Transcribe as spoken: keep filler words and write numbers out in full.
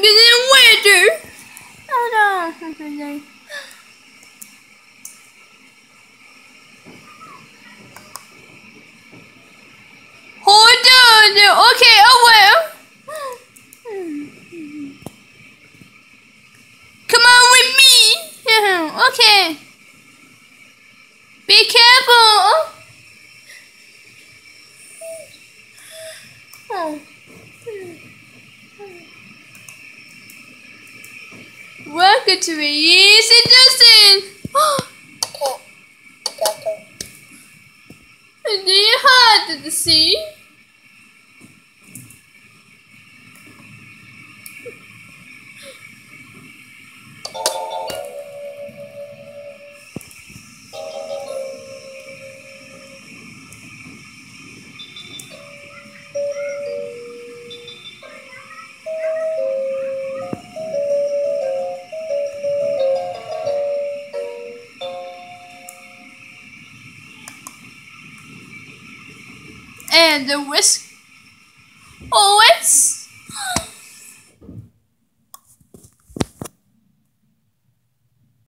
getting weirder. Oh no. Hold on. Okay, I will. Come on with me. Okay. Be careful. Welcome to the easy Justin. Do you hard to see? And the whisk. Oh, it's